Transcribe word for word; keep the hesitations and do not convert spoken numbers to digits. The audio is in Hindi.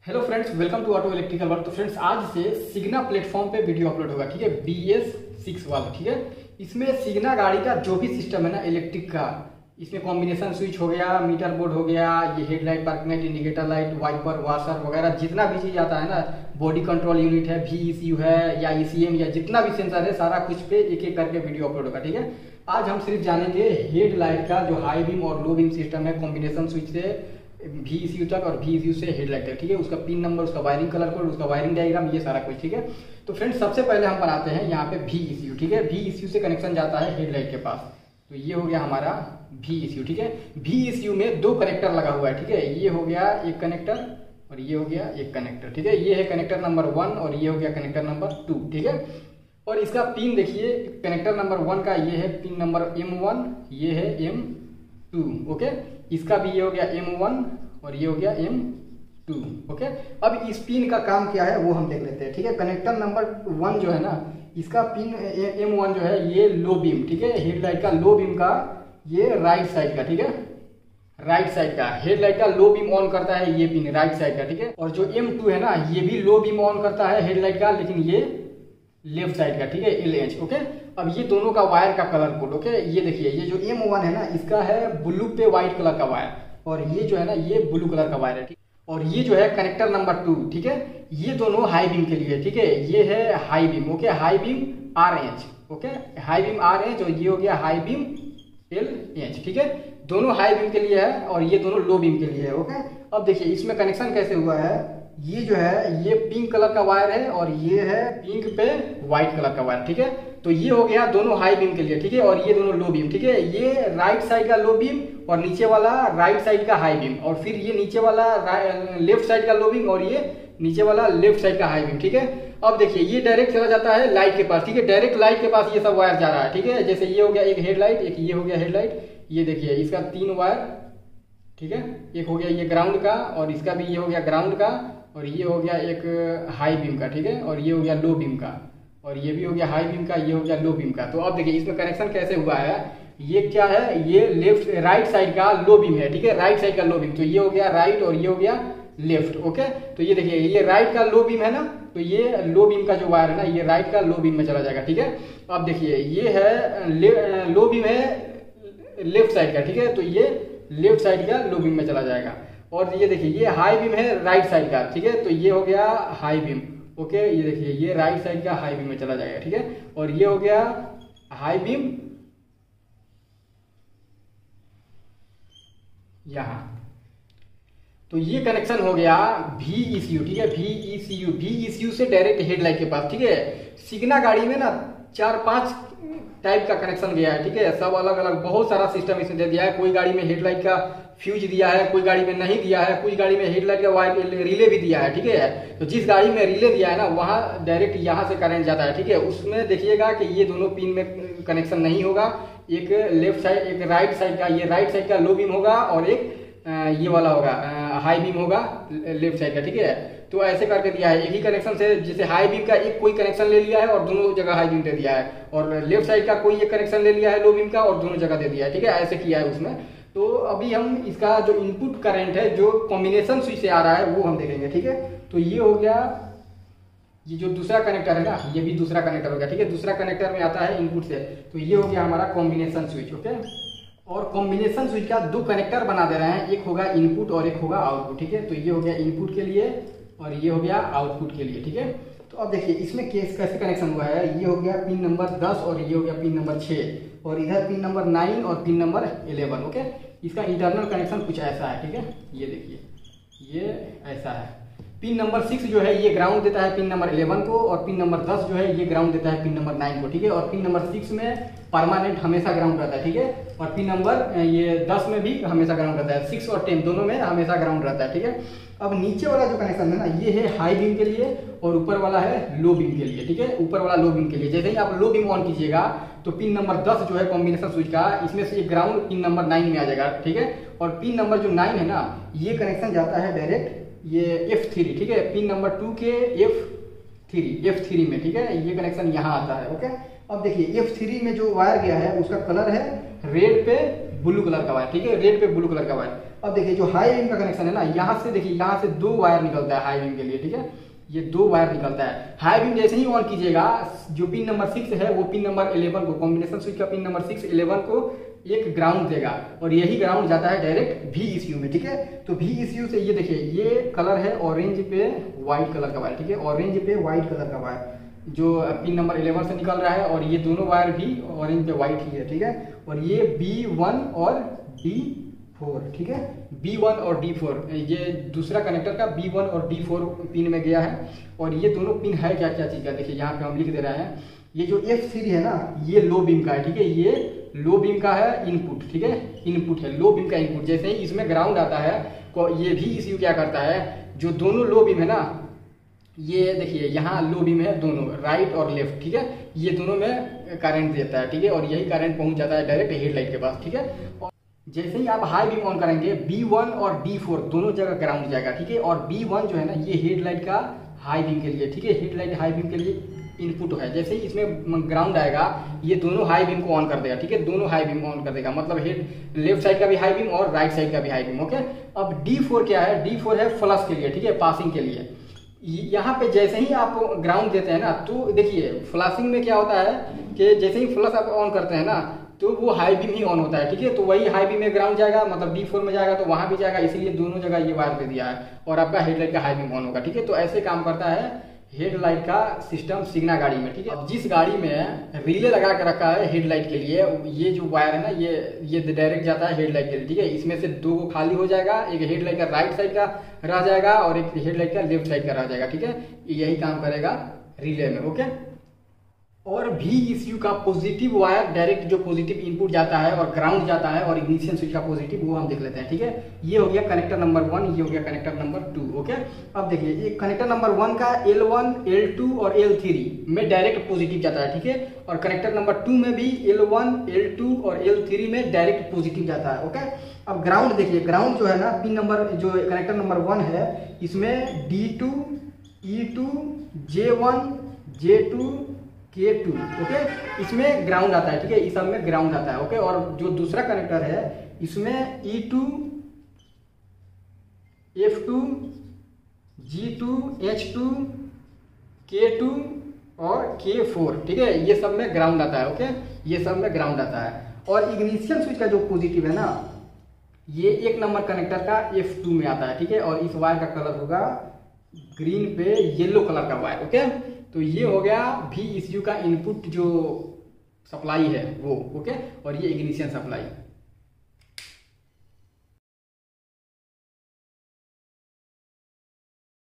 Hello friends, welcome to auto electrical world. तो फ्रेंड्स, आज से सिग्ना प्लेटफॉर्म पे वीडियो अपलोड होगा, ठीक है, बी एस सिक्स वाला, ठीक है। इसमें सिग्ना गाड़ी का जो भी सिस्टम है ना इलेक्ट्रिक का, इसमें कॉम्बिनेशन स्विच हो गया, मीटर बोर्ड हो गया, ये headlight, parking light, indicator light, wiper, washer वगैरह जितना भी चीज आता है ना, बॉडी कंट्रोल यूनिट है, वी ई सी यू है या ई सी एम या जितना भी सेंसर है, सारा कुछ पे एक एक करके वीडियो अपलोड होगा, ठीक है। आज हम सिर्फ जानेंगे हेडलाइट का जो हाई बीम और लो बीम सिस्टम है, कॉम्बिनेशन स्विच से वी ई सी यू तक और वी ई सी यू से हेडलाइट तक, ठीक है। उसका पिन नंबर, उसका वायरिंग कलर कोड, उसका वायरिंग डायग्राम, ये सारा कुछ, ठीक है। तो फ्रेंड्स, सबसे पहले हम बनाते हैं यहाँ पे वी ई सी यू, ठीक है। वी ई सी यू से कनेक्शन जाता है हेडलाइट के पास, तो ये हो गया हमारा वी ई सी यू, ठीक है। वी ई सी यू में दो कनेक्टर लगा हुआ है, ठीक है। ये हो गया एक कनेक्टर और ये हो गया एक कनेक्टर, ठीक है। ये है कनेक्टर नंबर वन और ये हो गया कनेक्टर नंबर टू, ठीक है। और इसका पिन देखिए, कनेक्टर नंबर वन का ये है पिन नंबर एम वन, ये है एम टू, ओके। इसका भी ये हो गया एम वन और ये हो गया एम टू, ओके। अब इस पिन का काम क्या है वो हम देख लेते हैं, ठीक है। कनेक्टर नंबर वन जो है ना, इसका पिन एम वन जो है ये लो बीम, ठीक है। हेडलाइट का लो बीम का ये राइट साइड का, ठीक है, राइट साइड का हेडलाइट का लो बीम ऑन करता है ये पिन राइट साइड का, ठीक है। और जो एम टू है ना, ये भी लो बीम ऑन करता है हेडलाइट का, लेकिन ये लेफ्ट साइड का, ठीक है, एल एच, ओके। अब ये दोनों का वायर का कलर कोड, ओके। ये देखिए, ये जो एम वन है ना, इसका है ब्लू पे व्हाइट कलर का वायर, और ये जो है ना ये ब्लू कलर का वायर है, ठीक। और ये जो है कनेक्टर नंबर टू, ठीक है, ये दोनों हाई बीम के लिए, ठीक है। ये है high beam, okay, high beam R H, okay, high beam R H, और ये हो गया हाई बीम एल एच, ठीक है। दोनों हाई बीम के लिए है और ये दोनों लो बीम के लिए है, ओके। अब देखिए इसमें कनेक्शन कैसे हुआ है। ये जो है ये पिंक कलर का वायर है और ये है पिंक पे व्हाइट कलर का वायर, ठीक है। तो ये हो गया दोनों हाई बीम के लिए, ठीक है, और ये दोनों लो बीम, ठीक है। ये राइट साइड का लो बीम और नीचे वाला राइट साइड का हाई बीम, और फिर ये नीचे वाला लेफ्ट साइड का लो बीम और ये नीचे वाला लेफ्ट साइड का हाई बीम, ठीक है। अब देखिए ये डायरेक्ट चला जाता है लाइट के पास, ठीक है, डायरेक्ट लाइट के पास ये सब वायर जा रहा है, ठीक है। जैसे ये हो गया एक हेडलाइट, एक ये हो गया हेडलाइट, ये देखिए इसका तीन वायर, ठीक है। एक हो गया ये ग्राउंड का और इसका भी ये हो गया ग्राउंड का, और ये हो गया एक हाई बीम का, ठीक है, और ये हो गया लो बीम का, और ये भी हो गया हाई बीम का, ये हो गया लो बीम का। तो अब देखिए इसमें कनेक्शन कैसे हुआ है। ये क्या है, ये लेफ्ट राइट साइड का लो बीम है, ठीक है, राइट साइड का लो बीम, तो ये हो गया राइट और ये हो गया लेफ्ट, ओके। तो ये देखिए ये राइट का लो बीम है ना, तो ये लो बीम का जो वायर है ना, ये राइट का लो बीम में चला जाएगा, ठीक है। अब देखिए ये है लो बीम है लेफ्ट साइड का, ठीक है, तो ये लेफ्ट साइड का लो बीम में चला जाएगा। और ये देखिए ये हाई बीम है राइट साइड का, ठीक है, तो ये हो गया हाई बीम, ओके। ये देखिए ये राइट साइड का हाई बीम में चला जाएगा, ठीक है। और ये हो गया हाई बीम यहां, तो ये कनेक्शन हो गया वी ई सी यू, ठीक है, V E C U, V E C U से डायरेक्ट हेडलाइट के पास, ठीक है। सिग्ना गाड़ी में ना चार पांच टाइप का कनेक्शन गया है, ठीक है, सब अलग अलग बहुत सारा सिस्टम इसमें दे दिया है। कोई गाड़ी में हेडलाइट का फ्यूज दिया है, कोई गाड़ी में नहीं दिया है, कुछ गाड़ी में हेडलाइट का वायर रिले भी दिया है, ठीक है। तो जिस गाड़ी में रिले दिया है ना, वहां डायरेक्ट यहाँ से करंट जाता है, ठीक है। उसमें देखिएगा कि ये दोनों पिन में कनेक्शन नहीं होगा, एक लेफ्ट साइड एक राइट साइड का, ये राइट साइड का लो बीम होगा और एक ये वाला होगा हाई बीम होगा लेफ्ट साइड का, ठीक है। तो ऐसे करके दिया है एक ही कनेक्शन से, जैसे हाई बीम का एक कोई कनेक्शन ले लिया है और दोनों जगह हाई बीम दे दिया है, और लेफ्ट साइड का कोई एक कनेक्शन ले लिया है लो बीम का और दोनों जगह दे दिया है, ठीक है, ऐसे किया है उसमें। तो अभी हम इसका जो इनपुट करंट है जो कॉम्बिनेशन स्विच से आ रहा है वो हम देखेंगे, ठीक है। तो ये हो गया, ये जो दूसरा कनेक्टर है ना, ये भी दूसरा कनेक्टर हो गया, ठीक है, दूसरा कनेक्टर में आता है इनपुट से। तो ये हो गया हमारा कॉम्बिनेशन स्विच, ओके। और कॉम्बिनेशन स्विच का दो कनेक्टर बना दे रहे हैं, एक होगा इनपुट और एक होगा आउटपुट, ठीक है। तो ये हो गया इनपुट के लिए और ये हो गया आउटपुट के लिए, ठीक है। तो अब देखिए इसमें केस कैसे कनेक्शन हुआ है। ये हो गया पिन नंबर दस और ये हो गया पिन नंबर छः, और इधर पिन नंबर नाइन और पिन नंबर इलेवन, ओके। इसका इंटरनल कनेक्शन कुछ ऐसा है, ठीक है, ये देखिए ये ऐसा है। पिन नंबर सिक्स जो है ये ग्राउंड देता है पिन नंबर इलेवन को, और पिन नंबर दस जो है ये ग्राउंड देता है पिन नंबर नाइन को, ठीक है। और पिन नंबर सिक्स में परमानेंट हमेशा ग्राउंड रहता है, ठीक है। और पिन नंबर ये दस में भी हमेशा ग्राउंड रहता है, सिक्स और टेन दोनों में हमेशा ग्राउंड रहता है, ठीक है। अब नीचे वाला जो कनेक्शन है ना, ये है हाई बीम के लिए और ऊपर वाला है लो बीम के लिए, ठीक है। ऊपर वाला लो बीम के लिए, जैसे ही आप लो बीम ऑन कीजिएगा तो पिन नंबर दस जो है कॉम्बिनेशन स्विच का, इसमें से एक ग्राउंड पिन नंबर नाइन में आ जाएगा, ठीक है। और पिन नंबर जो नाइन है ना, ये कनेक्शन जाता है डायरेक्ट ये एफ थ्री, ठीक है, पिन नंबर टू के एफ थ्री एफ थ्री में, ठीक है, ये कनेक्शन यहाँ आता है, ओके। अब देखिए एफ थ्री में जो वायर गया है उसका कलर है रेड पे ब्लू कलर का वायर, ठीक है, रेड पे ब्लू कलर का वायर। अब देखिए जो हाई बीम का कनेक्शन है ना, यहाँ से देखिए यहाँ से दो वायर निकलता है हाई बीम के लिए, ठीक है, ये दो वायर निकलता है। हाई बीम जैसे ही ऑन कीजिएगा, जो पिन नंबर सिक्स है वो पिन नंबर इलेवन को, कॉम्बिनेशन स्विच का पिन नंबर सिक्स इलेवन को एक ग्राउंड देगा और यही ग्राउंड जाता है डायरेक्ट वी ईसीयू में, ठीक है। तो वी ईसीयू से ये देखिए ये कलर है ऑरेंज पे व्हाइट कलर का वायर, ठीक है, ऑरेंज पे व्हाइट कलर का वायर जो पिन नंबर इलेवन से निकल रहा है, और ये दोनों वायर भी ऑरेंज पे व्हाइट ही है, ठीक है। और ये बी वन और डी फोर, ठीक है, बी वन और डी फोर, ये दूसरा कनेक्टर का बी वन और डी फोर पिन में गया है। और ये दोनों पिन है क्या क्या चीज का, देखिए यहाँ पे हम लिख दे रहे हैं। ये जो एफ थ्री है ना, ये लो बीम का है, ठीक है, ये लो बीम का है इनपुट, ठीक है, इनपुट है, लो बीम का इनपुट। जैसे ही इसमें ग्राउंड आता है तो ये भी ईसीयू क्या करता है, जो दोनों लो बीम है ना, ये देखिए यहाँ लो बीम है दोनों, राइट और लेफ्ट, ठीक है, ये दोनों में करंट देता है, ठीक है, और यही करंट पहुंच जाता है डायरेक्ट हेडलाइट के पास, ठीक है। और जैसे ही आप हाई बीम ऑन करेंगे, बी वन और डी फोर दोनों जगह ग्राउंड जाएगा, ठीक है। और बी वन जो है ना, ये हेडलाइट का हाई बीम के लिए, ठीक है, हेडलाइट हाई बीम के लिए इनपुट है। जैसे ही इसमें ग्राउंड आएगा, ये दोनों हाई बीम को ऑन कर देगा, ठीक है, दोनों हाई बीम ऑन कर देगा, मतलब हेड लेफ्ट साइड का भी हाई बीम और राइट साइड का भी हाई बीम, ओके। अब डी फोर क्या है, डी फोर है फ्लश के लिए, ठीक है, पासिंग के लिए। यहाँ पे जैसे ही आप ग्राउंड देते हैं ना, तो देखिए फ्लशिंग में क्या होता है कि जैसे ही फ्लश आप ऑन करते हैं ना, तो वो हाई बीम ही ऑन होता है, ठीक है। तो वही हाई बीम में ग्राउंड जाएगा, मतलब डी फोर में जाएगा तो वहां भी जाएगा, इसलिए दोनों जगह ये वायर दे दिया है और आपका हेडलाइट का हाई बीम ऑन होगा, ठीक है। तो ऐसे काम करता है हेडलाइट का सिस्टम सिग्ना गाड़ी में, ठीक है। अब जिस गाड़ी में रिले लगा के रखा है हेडलाइट के लिए, ये जो वायर है ना, ये ये डायरेक्ट जाता है हेडलाइट के लिए, ठीक है। इसमें से दो खाली हो जाएगा, एक हेडलाइट का राइट साइड का रह जाएगा और एक हेडलाइट का लेफ्ट साइड का रह जाएगा, ठीक है। यही काम करेगा रिले में, ओके। और भी ईसीयू का पॉजिटिव वायर डायरेक्ट जो पॉजिटिव इनपुट जाता है और ग्राउंड जाता है, और इग्निशन स्विच का पॉजिटिव वो हम देख लेते हैं, ठीक है। ये हो गया कनेक्टर नंबर वन, ये हो गया कनेक्टर नंबर टू, ओके। अब देखिए ये कनेक्टर नंबर वन का एल वन, एल टू और एल थ्री में डायरेक्ट पॉजिटिव जाता है, ठीक है। और कनेक्टर नंबर टू में भी एल वन, एल टू और एल थ्री में डायरेक्ट पॉजिटिव जाता है, ओके। अब ग्राउंड देखिए, ग्राउंड जो है ना, पिन नंबर जो कनेक्टर नंबर वन है, इसमें D two, E two, J one, J two, K two, okay, इसमें ग्राउंड आता है, ठीक है, इस सब में ग्राउंड आता है, ओके। और जो दूसरा कनेक्टर है, इसमें E two, F two, G two, H two, K two और के फोर, ठीक है, ये सब में ग्राउंड आता है, ओके, ये सब में ग्राउंड आता है। और इग्निशन स्विच का जो पॉजिटिव है ना, ये एक नंबर कनेक्टर का एफ टू में आता है, ठीक है। और इस वायर का कलर होगा ग्रीन पे येलो कलर का वायर, ओके। तो ये हो गया भी ईसीयू का इनपुट जो सप्लाई है वो, ओके। और ये इग्निशन सप्लाई।